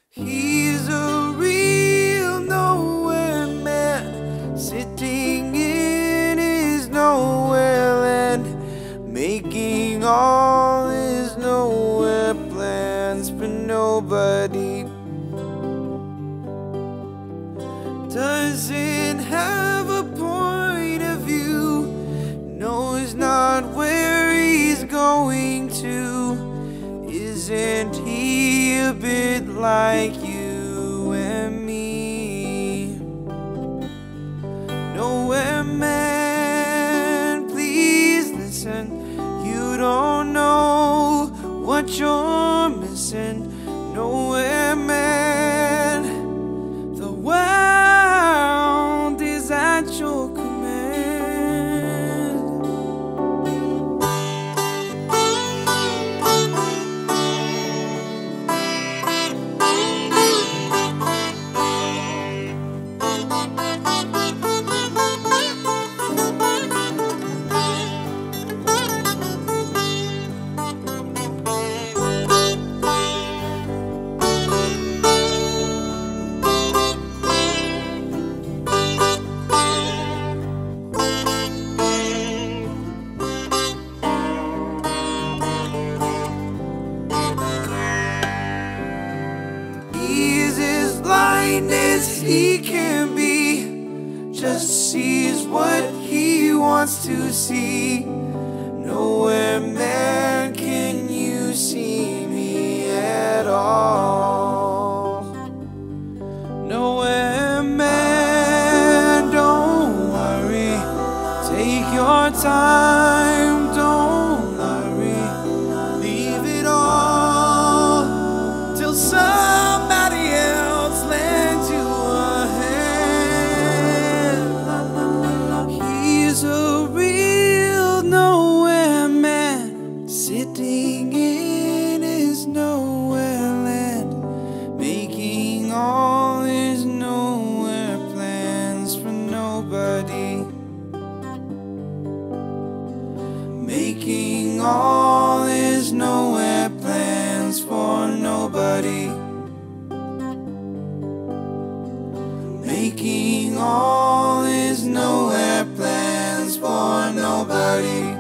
He's a real nowhere man, sitting in his nowhere land, making all his nowhere plans for nobody. Doesn't have a point of view, knows not where he's going to. Isn't he a bit like you and me? Nowhere man, please listen. You don't know what you're missing. Nowhere man, the world is at your command. He's as blind as he can be, just sees what he wants to see. Nowhere man can you see me at all. Nowhere man, don't worry, take your time, don't worry, leave it all till somebody else lends you a hand. He's a real nowhere man, sitting in his nowhere land, making all his nowhere plans for nobody. Making all his nowhere plans for nobody. Making all his nowhere plans for nobody.